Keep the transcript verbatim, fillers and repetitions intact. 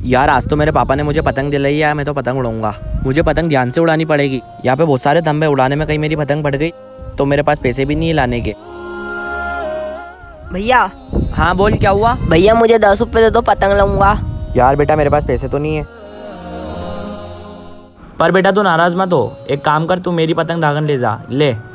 यार आज तो मेरे पापा ने मुझे पतंग दिलाई है, मैं तो पतंग उड़ाऊंगा। मुझे पतंग ध्यान से उड़ानी पड़ेगी। यहाँ पे बहुत सारे धब्बे उड़ाने में कहीं मेरी पतंग फट गई तो मेरे पास पैसे भी नहीं है लाने के। भैया। हाँ बोल, क्या हुआ? भैया मुझे दस रुपए दे दो, पतंग लूंगा। यार बेटा मेरे पास पैसे तो नहीं है। पर बेटा तू नाराज मत हो, एक काम कर, तू मेरी पतंग दागन ले जा। ले